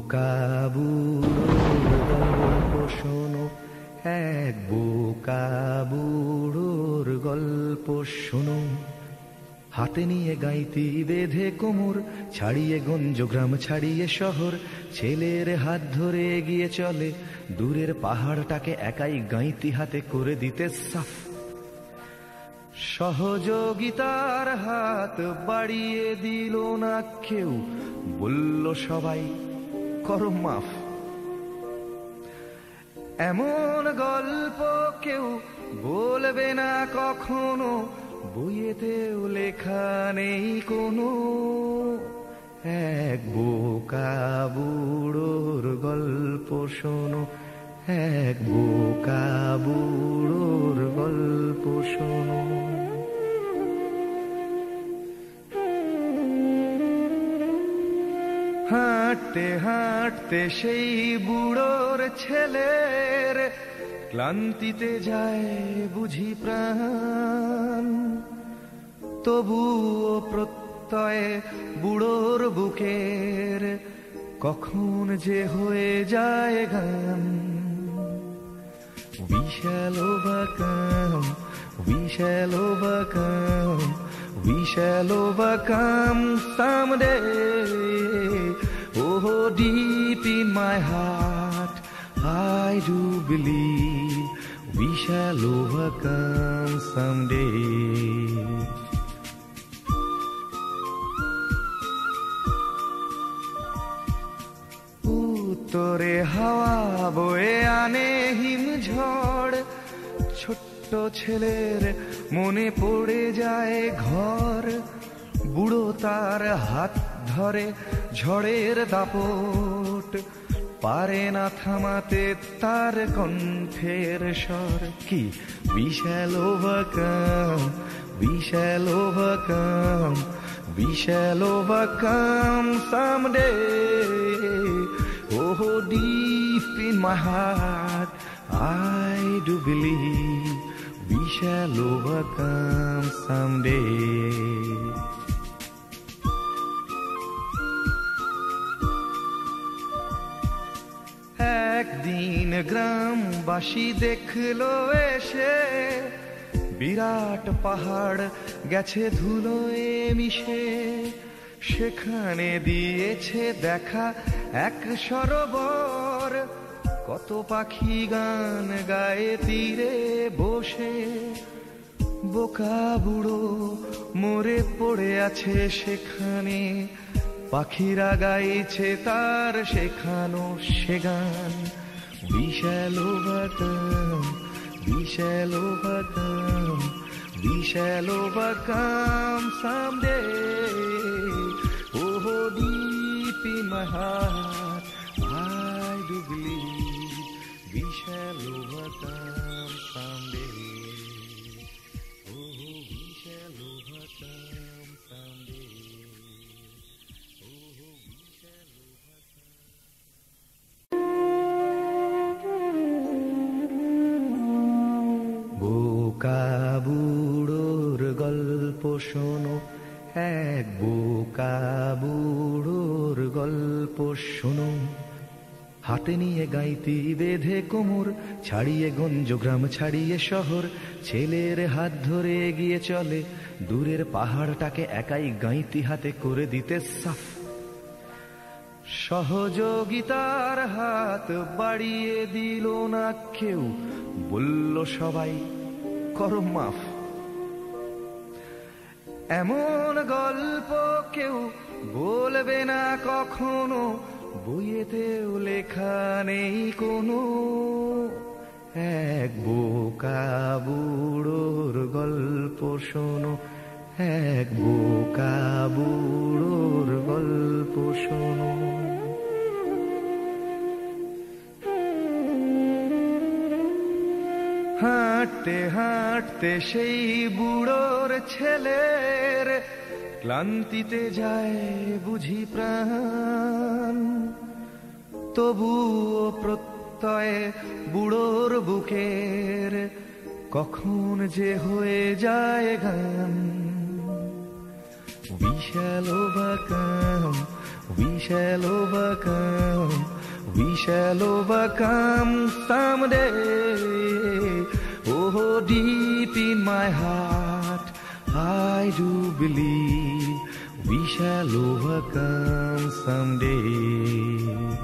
বোকা বুড়োর গল্প শোনো, এক বোকা বুড়োর গল্প শোনো। হাতে নিয়ে গাইতি বেঁধে কোমর, ছাড়িয়ে গঞ্জ গ্রাম ছাড়িয়ে শহর, ছেলের হাত ধরে এগিয়ে চলে, দূরের পাহাড়টাকে একাই গাইতি হাতে করে দিতে সাফ। সহযোগিতার হাত বাড়িয়ে দিল না কেউ, বলল সবাই করো মাফ। এমন গল্প কেউ বলবে না কখনো, বইয়েতেও লেখা নেই কোনো। এক বোকা বুড়োর গল্প শোনো, এক বোকা বুড়োর গল্প শোনো। হাঁটতে হাঁটতে সেই বুড়োর ছেলের ক্লান্তিতে যায় বুঝি প্রাণ, তবুও প্রত্যয়ে বুড়োর বুকের কখন যে হয়ে যায় গান। We shall overcome, we shall overcome, we shall overcome someday. Oh, deep in my heart, I do believe we shall overcome someday. উত্তরে হাওয়া বয়ে আনে হিমঝড়, ছোট্ট ছেলের মনে পড়ে যায় ঘর। বুড়ো তার হাত ধরে ঝড়ের দাপট, পারে না থামাতে তার কণ্ঠের স্বর। কি we shall overcome, we shall overcome, we shall overcome someday. Oh, deep in my heart, I do believe we shall overcome someday. একদিন গ্রামবাসী দেখলো এসে, বিরাট পাহাড় গেছে ধুলোয় মিশে। সেখানে দিয়েছে দেখা এক সরোবর, কত পাখি গান গায়ে তীরে বসে। বোকা বুড়ো মরে পড়ে আছে সেখানে, পাখিরা গাইছে তার শেখানো সে গান। We shall overcome, we shall overcome, we shall overcome someday. Oh, deep in my heart, I do believe we shall overcome someday. Oh, we shall overcome someday. বোকা বুড়োর গল্প শোনো, এক বোকা বুড়োর গল্প শোনো। হাতে নিয়ে গাইতি বেঁধে কোমর, ছাড়িয়ে গঞ্জ গ্রাম ছাড়িয়ে শহর, ছেলের হাত ধরে এগিয়ে চলে, দূরের পাহাড়টাকে একাই গাইতি হাতে করে দিতে সাফ। সহযোগিতার হাত বাড়িয়ে দিল না কেউ, বলল সবাই করো মাফ। এমন গল্প কেউ বলবে না কখনো, বইয়েতেও লেখা নেই কোনো। এক বোকা বুড়োর গল্প শোনো, এক বোকা বুড়োর গল্প শোনো। হাঁটতে হাঁটতে সেই বুড়োর ছেলের ক্লান্তিতে যায় বুঝি প্রাণ, তবুও প্রত্যয়ে বুড়োর বুকের কখন যে হয়ে যায় গান। We shall overcome, We shall overcome. We shall overcome someday. Oh, deep in my heart, I do believe we shall overcome someday.